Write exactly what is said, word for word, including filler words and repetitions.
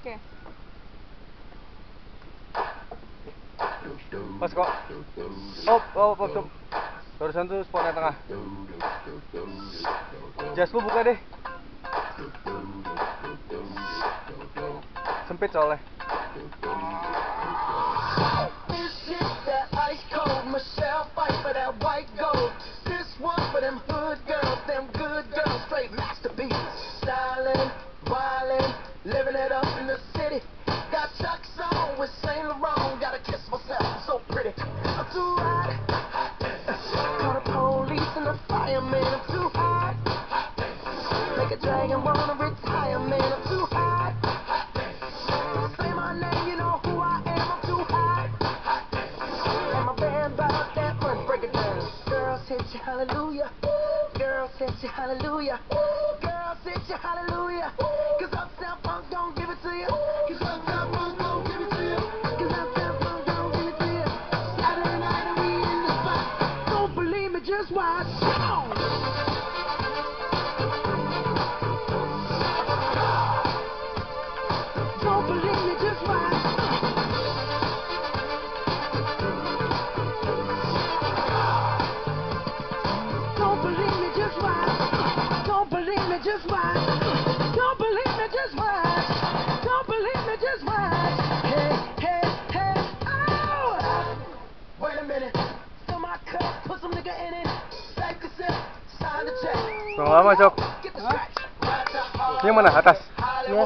Oke. Pas kok. Op, op, op, op. Barusan tuh spotnya tengah. Jas lu buka deh. Sempit soalnya. Living it up in the city. Got Chuck's on with Saint Laurent. Gotta kiss myself, I'm so pretty. I'm too hot. Call the police and the fireman. I'm too hot. Make a dragon wanna retire, man. I'm too hot. Say my name, you know who I am. I'm too hot. And my band bought that money. Break it down. Girls hit you, hallelujah. Girls hit you, hallelujah. Girls hit you, hallelujah. Cause Uptown Funk don't give it to you. Cause Uptown Funk don't give it to you. Cause Uptown Funk don't give it to you. Saturday night and we in the spot. Don't believe me, just watch. Don't believe me, just watch. Don't believe me, just watch. Don't believe me, just watch. Don't believe me, just watch. Don't believe me, just watch. Hey, hey, hey, oh! Wait a minute. Fill my cup, put some nigga in it. Take a sip, sign the check. Kurang lama, Cok. Get the scratch. Right to heart. Yang mana? Atas?